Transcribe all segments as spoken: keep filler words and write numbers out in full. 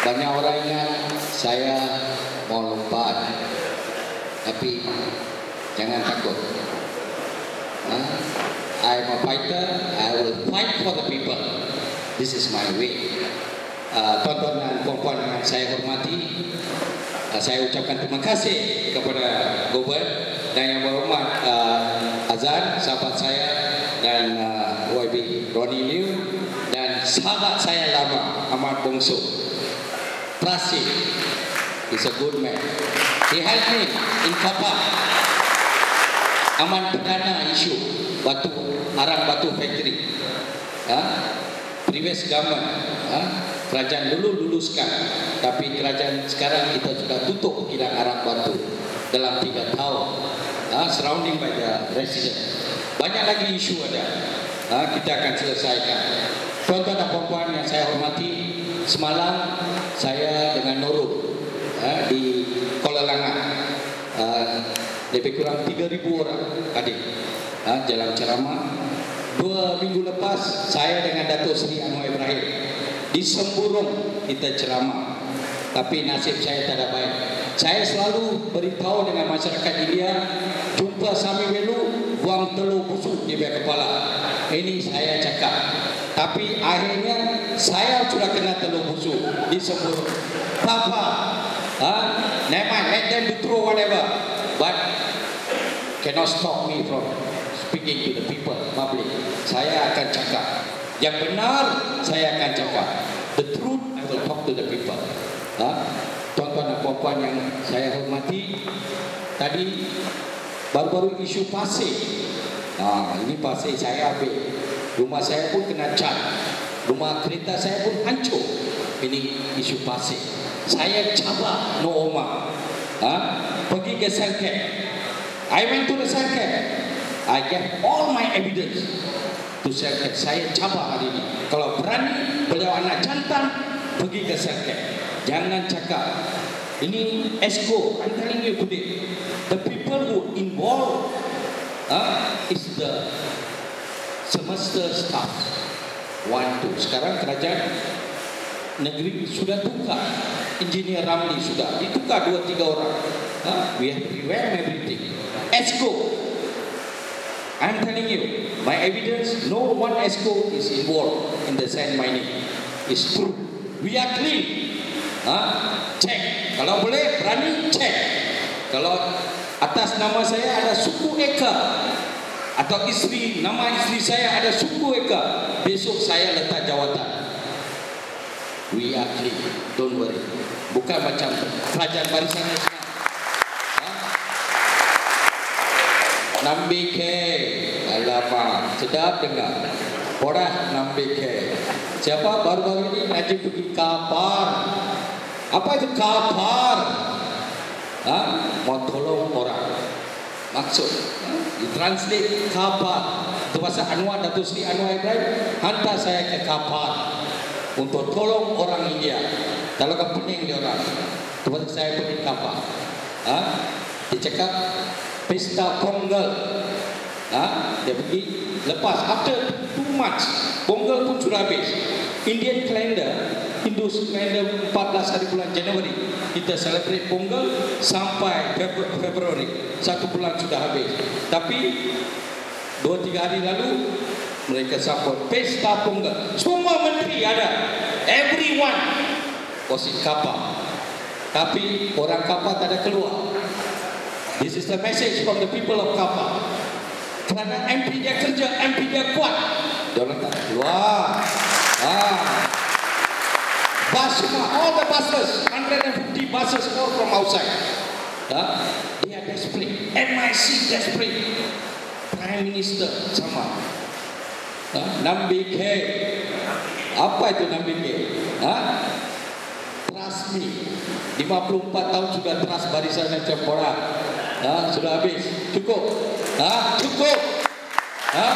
Banyak orang ingat saya mau lompat, tapi jangan takut. Huh? I'm a fighter. I will fight for the people. This is my way. Uh, Tuan-tuan dan puan-puan yang saya hormati, uh, saya ucapkan terima kasih kepada Gubern dan yang berhormat uh, Azan, sahabat saya, dan uh, Y B Ronnie Liu, dan sahabat saya lama Ahmad Bongso. Prasid is a good man. He helped me in Kapal. Aman perdana isu batu arang batu factory. Ha? Previous government, ha? Kerajaan dulu luluskan, tapi kerajaan sekarang kita sudah tutup kilang arang batu dalam tiga tahun. Ha? Surrounding by the resident. Banyak lagi isu ada. Ha? Kita akan selesaikan. Tuan-tuan dan puan-puan yang saya hormati, semalam saya dengan Nurul ha, di Kuala Langat, ha, lebih kurang tiga ribu orang hadir ha, jalan ceramah. Dua minggu lepas saya dengan Datuk Seri Anwar Ibrahim di Semburung kita ceramah, tapi nasib saya tak ada baik. Saya selalu beritahu dengan masyarakat India, jumpa Sami Velu, buang telur busuk di bawah kepala. Ini saya cakap. Tapi akhirnya saya sudah kena telur busuk di Semburung. Papa, ha? Never mind, let them throw whatever, but cannot stop me from speaking to the people, public. Saya akan cakap yang benar, saya akan cakap the truth. I will talk to the people. Ha? Tuan-tuan dan puan-puan yang saya hormati, tadi baru-baru isu pasir. Ha, ini pasir saya ambil. Rumah saya pun kena cat. Rumah kereta saya pun hancur. Ini isu pasir. Saya cabar no Omar. Ha? Pergi ke Sangket. I went to the Sangket. I get all my evidence to Sangket. Saya cabar hari ini. Kalau berani beliau anak jantan, pergi ke Sangket. Jangan cakap. Ini ESCO. I'm telling you today. The people who involved uh, is the semester staff. One, two. Sekarang kerajaan negeri sudah tukar. Engineer Ramli sudah ditukar dua tiga orang. Uh, we have to revamp everything. ESCO. I'm telling you, my evidence, no one ESCO is involved in the sand mining. It's true. We are clean. Uh, check. Kalau boleh, berani cek. Kalau atas nama saya ada suku Eka, atau isteri, nama isteri saya ada suku Eka, besok saya letak jawatan. We are clean, don't worry. Bukan macam kerajaan Barisan Nasional. Nambike, alamak, sedap dengar. Borak Nambike. Siapa baru-baru ini Najib pergi kapar? Apa itu kapar? Ha? Mau tolong orang. Maksud, ha? Ditranslate kapar. Itu bahasa Anwar, Datuk Seri Anwar Ibrahim hantar saya ke kapar untuk tolong orang India. Kalau ke pening dia orang, itu saya pergi kapar. Ha? Dia cakap pesta Pongal. Ha? Dia pergi lepas after two months Pongal pun sudah habis. Indian calendar, Hindu calendar empat belas hari bulan Januari kita celebrate Pongal sampai Februari, satu bulan sudah habis. Tapi dua tiga hari lalu mereka sambut pesta Pongal. Semua menteri ada, everyone was in Kapal. Tapi orang Kapal tak ada keluar. This is the message from the people of Kapal. Kerana M P dia kerja, M P dia kuat, dia orang tak keluar. Ah. Bus semua, all the buses, one hundred fifty buses all from outside. Ah. They are desperate. M I C desperate. Prime Minister sama. Ah. Nambike. Apa itu Nambike? Ah. Trust me. lima puluh empat tahun sudah trust Barisan Nasional. Ah, sudah habis. Cukup. Ah, cukup. Ah.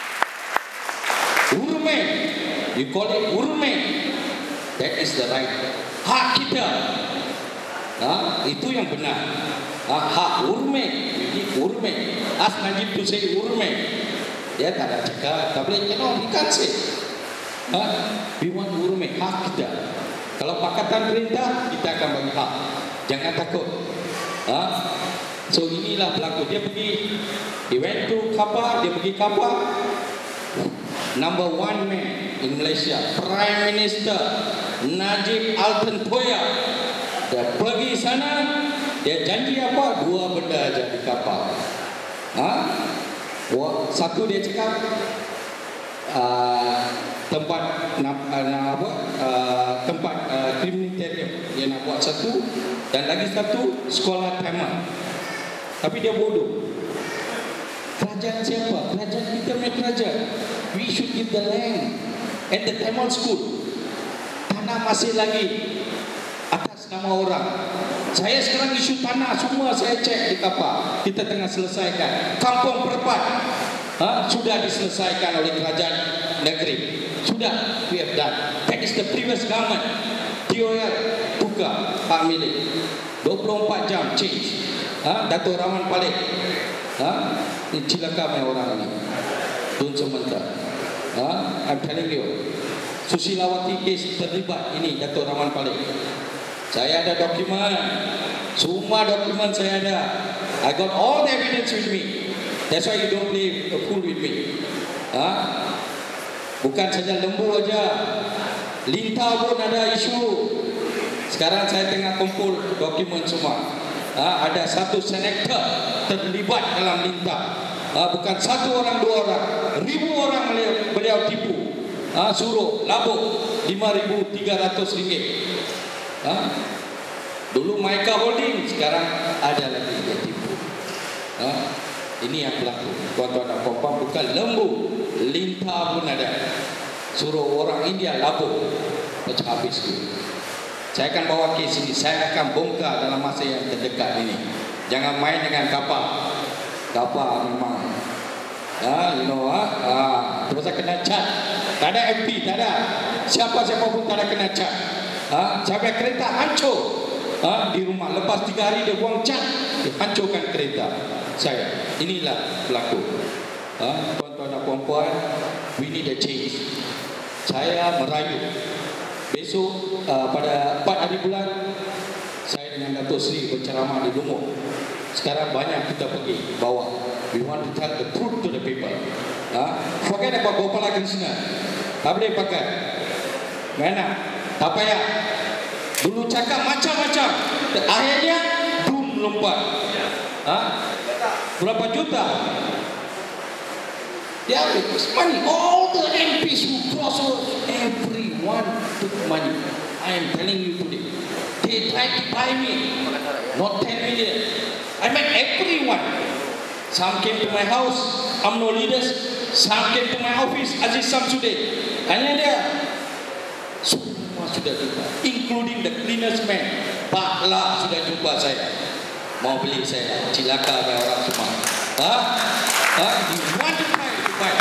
Urme. You call it urme. That is the right. Hak kita. Ah, itu yang benar. Ah, hak urme. Jadi urme. Ask Najib to say urme. Dia tak ada cakap. Tak boleh cakap. We can't say. Ah, we want urme. Hak kita. Kalau Pakatan Perintah kita akan bagi hak. Jangan takut. Ha? So inilah berlaku. Dia pergi, he went to Kapar, dia pergi Kapar. Number one man in Malaysia, Prime Minister Najib Alton Toya. Dia pergi sana, dia janji apa? Dua benda aja di Kapar. Ha? Satu dia cakap uh, tempat uh, apa? Uh, tempat uh, kriminalitarium dia nak buat satu, dan lagi satu sekolah tamat. Tapi dia bodoh. Kerajaan siapa? Kerajaan kita punya kerajaan. We should give the land and the Tamil school. Tanah masih lagi atas nama orang. Saya sekarang isu tanah semua saya cek di Kapar. Kita tengah selesaikan. Kampung Perpat ha? Sudah diselesaikan oleh kerajaan negeri. Sudah, we have done. That is the previous government. T O L buka hak milik. dua puluh empat jam change. Ha? Dato' Rahman Palik. Ha? Ini cilaka punya orang ini. Dun sementara. Ha? I'm telling you. Susilawati case terlibat ini Dato' Rahman Palik. Saya ada dokumen. Semua dokumen saya ada. I got all the evidence with me. That's why you don't play a fool with me. Ha? Bukan saja Lembu aja. Lintau pun ada isu. Sekarang saya tengah kumpul dokumen semua. Ha? Ada satu senator terlibat dalam Lintau. Ha? Bukan satu orang, dua orang. Ribu orang beliau, beliau tipu. Ha? Suruh labuk lima ribu tiga ratus ringgit. Ha? Dulu Maika Holding, sekarang ada lagi dia tipu. Ha? Ini yang berlaku. Tuan-tuan dan puan-puan, bukan Lembu, Lintau pun ada. Suruh orang India labuk, pecah habis tu. Saya akan bawa kes ini. Saya akan bongkar dalam masa yang terdekat ini. Jangan main dengan Kapar. Kapar memang, ha, you know, ha, ha. Terus kena cat. Tak ada M P, tak ada. Siapa-siapa pun tak ada kena cat. Ha? Sampai kereta hancur ha? Di rumah. Lepas tiga hari dia buang cat, dia hancurkan kereta saya. Inilah berlaku. Ha? Tuan-tuan dan puan-puan, we need a change. Saya merayu besok uh, pada empat hari bulan saya dengan Dato' Sri berceramah di Lumut. Sekarang banyak kita pergi bawah. We want to tell the truth to the people. Ha? Forget about Gopala Krishna. Tak boleh pakai. Mana? Tak payah. Dulu cakap macam-macam. Akhirnya boom lompat. Ha? Berapa juta? Dia ambil money. All the M Ps who cross over, everyone took money. I am telling you today. They tried to buy me. Not ten million. I met everyone. Some came to my house, U M N O leaders. Some came to my office, Aziz Samsudin. Hanya dia. Semua sudah jumpa, including the cleaners man. Pak La sudah jumpa saya. Mau beli saya. Cilaka dengan orang semua. Ha? Ha? You want to buy, to buy.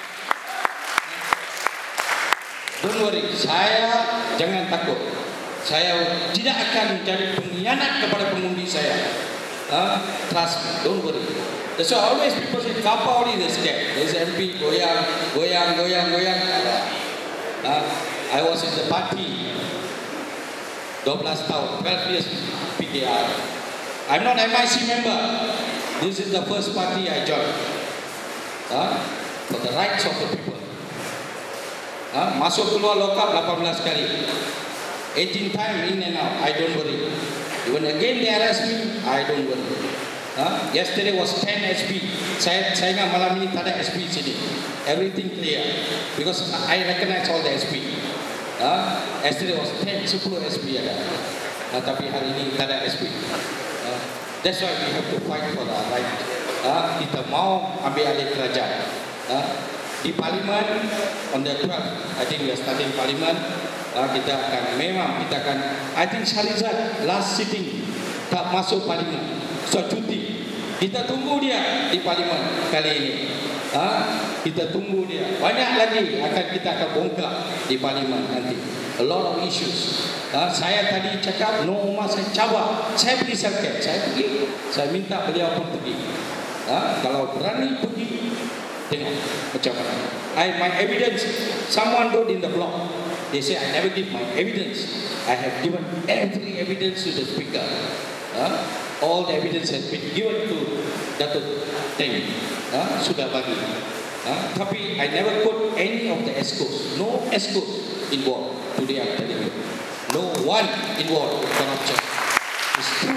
Don't worry. Saya jangan takut. Saya tidak akan menjadi pengkhianat kepada pengundi saya. Ha? Trust me. Don't worry. That's why always people say Kapar only they scared. There's M P goyang, goyang, goyang, goyang. Uh, I was in the party dua belas tahun, twelve years P K R. I'm not M I C member. This is the first party I joined. Uh, for the rights of the people. Uh, masuk keluar lokap lapan belas kali. eighteen time in and out. I don't worry. Even again they arrest me, I don't worry. Huh? Yesterday was ten S P. Saya saya ingat malam ini tak ada S P sini. Everything clear because I recognize all the S P. Huh? Yesterday was ten, sepuluh S P ada. Uh, tapi hari ini tak ada S P. Uh, that's why we have to fight for our right. Uh, kita mau ambil alih kerajaan. Uh, di Parlimen on the twelfth, I think we are starting Parlimen. Uh, kita akan memang kita akan. I think Shahrizad last sitting tak masuk Parlimen. So cuti. Kita tunggu dia di Parlimen kali ini. Ha? Kita tunggu dia. Banyak lagi akan kita akan bongkar di Parlimen nanti. A lot of issues. Ha? Saya tadi cakap no Umar saya cabar. Saya beli serket. Saya pergi. Saya minta beliau pun pergi. Ha? Kalau berani pergi, tengok macam mana. I my evidence. Someone wrote in the blog. They say I never give my evidence. I have given every evidence to the speaker. Uh, all the evidence has been given to Datuk Teng. Uh, sudah bagi. Uh, tapi I never quote any of the escorts. No escorts involved. Today I'm telling you. No one involved in corruption. It's true.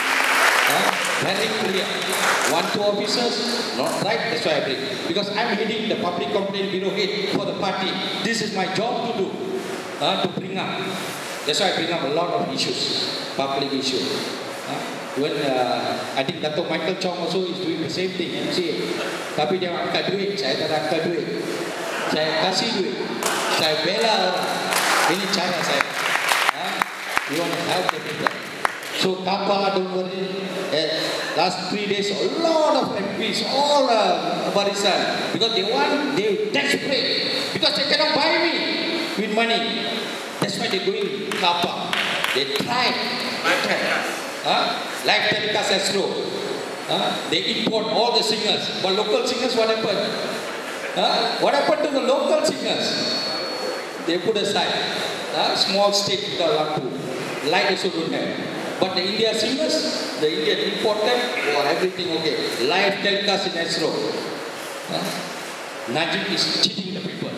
Uh, very clear. One, two officers, not right, that's why I bring. Because I'm heading the public complaint bureau head for the party. This is my job to do, uh, to bring up. That's why I bring up a lot of issues, public issues. Uh, when uh, I think Dato' Michael Chong also is doing the same thing, M C A. Tapi dia angkat duit, saya tak angkat duit. Saya kasih duit, saya bela orang. Ini cara saya. Uh, we want to help the people. So Kappa, don't worry. Uh, last three days, a lot of M Ps, all uh, barisan, because they want, they desperate, because they cannot buy me with money. That's why they going Kappa. They try, they try. Huh? Like Telecast Astro. Huh? They import all the singers, but local singers, what happened? Huh? What happened to the local singers? They put aside. Huh? Small state without lampu. Light also don't have. But the India singers, the Indian imported, or everything okay. Live telecast in Astro. Huh? Najib is cheating the people.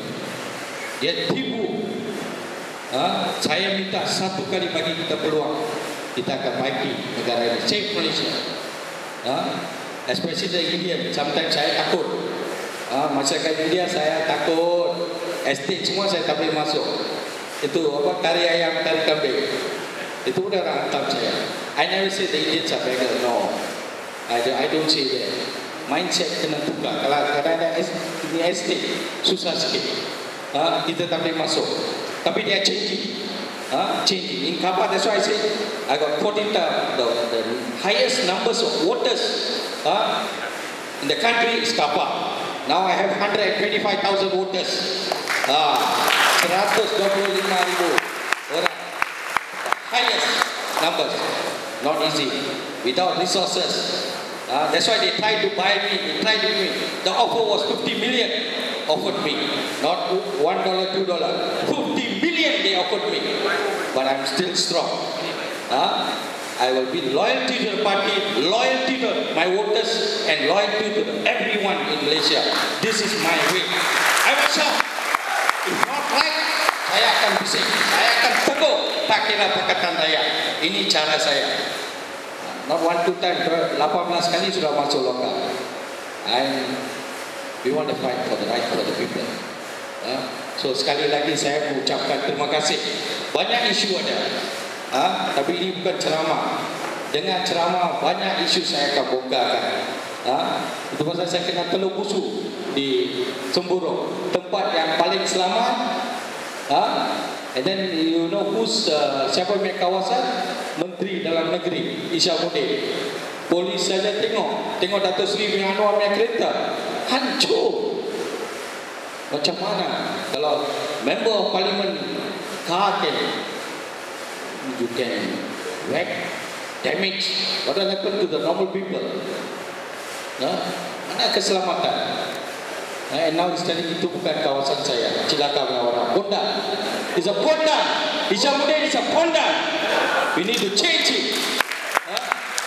Dia tipu. Huh? Saya minta satu kali bagi kita peluang, kita akan baiki negara ini. Save Malaysia. Huh? Especially the Indian. Sometimes saya takut. Huh? Masyarakat India saya takut. Estate semua saya tak boleh masuk. Itu apa? Kari ayam, kari kambing. Itu udah orang hantam saya. I never say the Indians are beggar. No, I don't, I don't say that. Mindset kena tukar. Kalau kadang-kadang ini estate susah sikit, ha, kita tak boleh masuk. Tapi dia changing, ha, changing. In Kappa, that's why I say I got put in the, the, the highest numbers of voters, ha, in the country is Kappa. Now I have one hundred twenty-five thousand voters. Ah, seratus dua puluh lima ribu orang. Highest numbers, not easy, without resources. Uh, that's why they tried to buy me, they tried to me. The offer was fifty million, offered me, not one dollar, two dollar, fifty million they offered me. But I'm still strong. Uh, I will be loyalty to the party, loyalty to my voters, and loyalty to everyone in Malaysia. This is my way. I will shout. If not right, saya akan bising, saya akan tegur, tak kira Pakatan Rakyat. Ini cara saya. Not one, two time, lapan belas kali sudah masuk longgar. And we want to fight for the right for the people. Uh, so sekali lagi saya mengucapkan terima kasih. Banyak isu ada, uh, tapi ini bukan ceramah. Dengan ceramah banyak isu saya akan bongkarkan. Uh, itu pasal saya kena telur busuk di Semburo, tempat yang paling selamat. Ha? And then you know who's uh, siapa punya kawasan? Menteri Dalam Negeri Isyamuddin. Polis saja tengok, tengok Dato' Seri bin Anwar punya kereta hancur. Macam mana kalau member of parliament car can you can wreck, damage, what will happen to the normal people? Ha? Mana keselamatan? And now he's telling itu bukan kawasan saya. Cilaka punya orang. Pondan. It's a pondan. Isyamuddin is a pondan. We need to change it. Huh?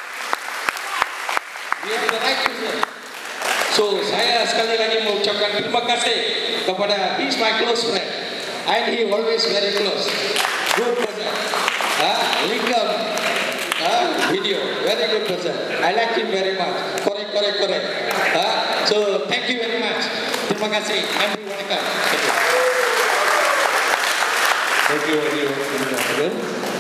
We have the right to say. So saya sekali lagi mengucapkan terima kasih kepada he's my close friend. And he always very close. Good person. Huh? Lingam. Huh? Video. Very good person. I like him very much. Correct, correct, correct. Huh? So thank you very much. Terima kasih. Nandri Wanakkam. Thank you. Thank you.